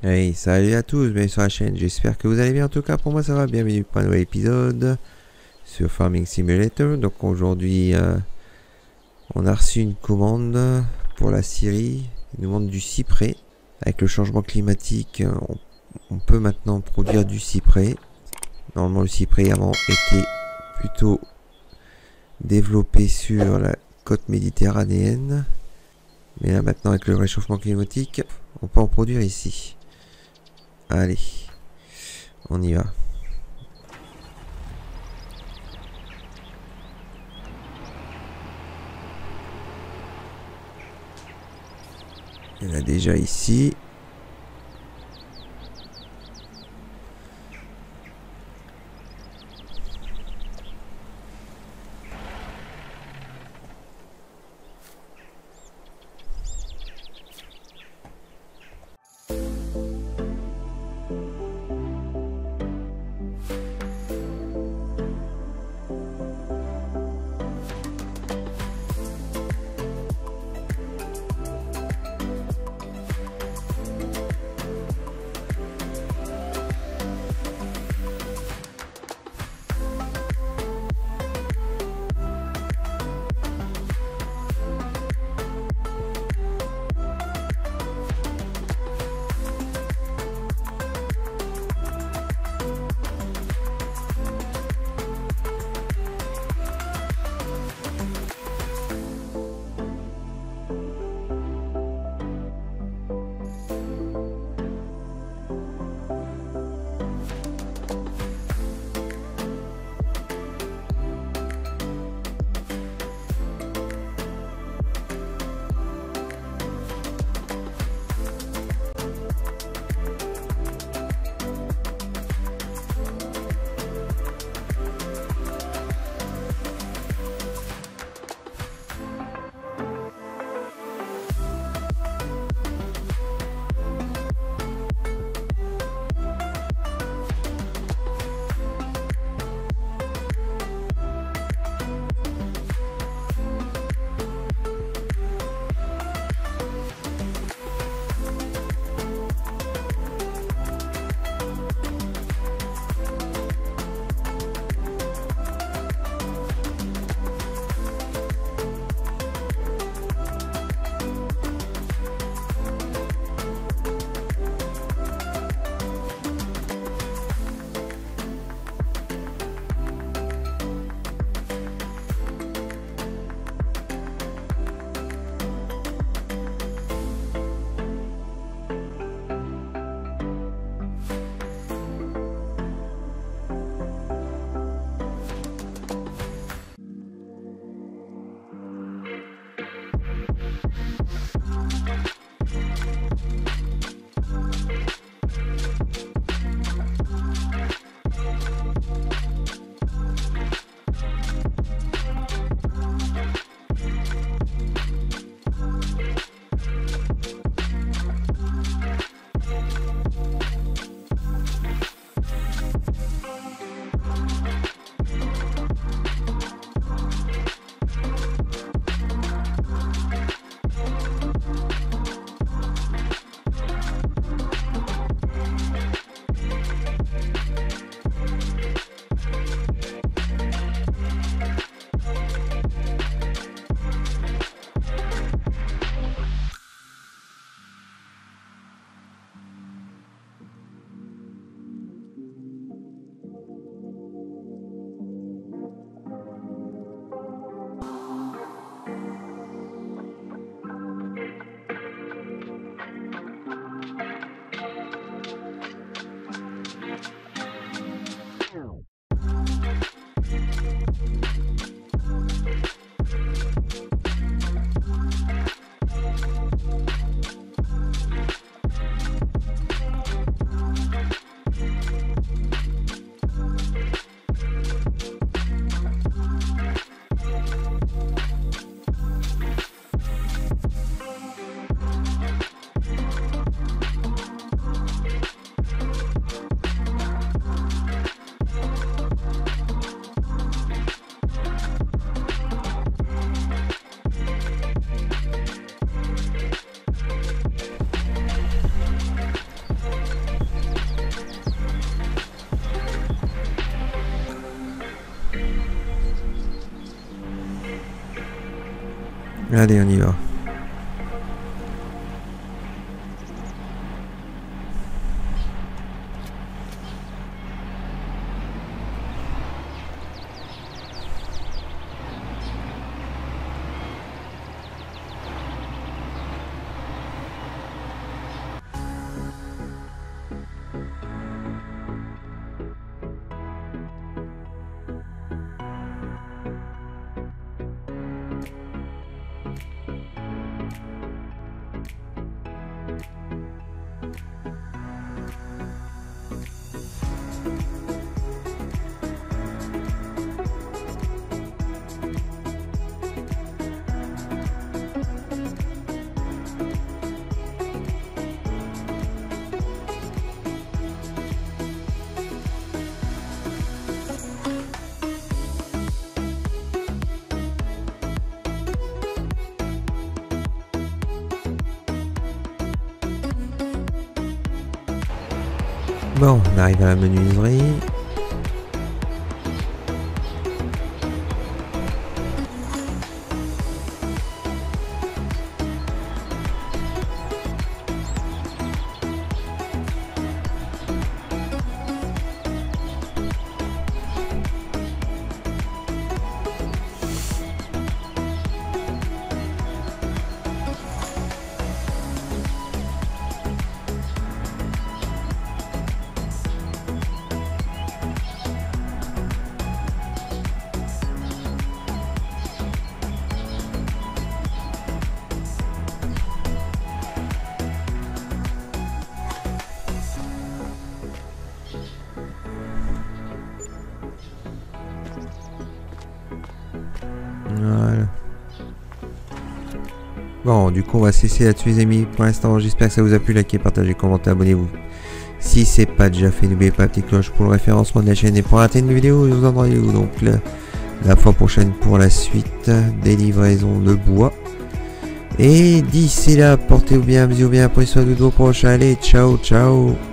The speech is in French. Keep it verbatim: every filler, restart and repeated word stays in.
Hey, salut à tous, bienvenue sur la chaîne, j'espère que vous allez bien. En tout cas, pour moi ça va, bienvenue pour un nouvel épisode sur Farming Simulator. Donc aujourd'hui, euh, on a reçu une commande pour la Syrie, une demande du cyprès. Avec le changement climatique, on, on peut maintenant produire du cyprès. Normalement le cyprès avant était plutôt développé sur la côte méditerranéenne. Mais là maintenant avec le réchauffement climatique, on peut en produire ici. Allez, on y va. Il y en a déjà ici. Allez, on y va. Bon, on arrive à la menuiserie. Voilà. Bon, du coup, on va cesser là-dessus, les amis. Pour l'instant, j'espère que ça vous a plu. Likez, partagez, commentez, abonnez-vous. Si c'est pas déjà fait, n'oubliez pas la petite cloche pour le référencement de la chaîne. Et pour rater une vidéo, je vous en rendez-vous donc la, la fois prochaine pour la suite des livraisons de bois. Et d'ici là, portez-vous bien, bisous bien, prenez soin de vos proches. Allez, ciao, ciao.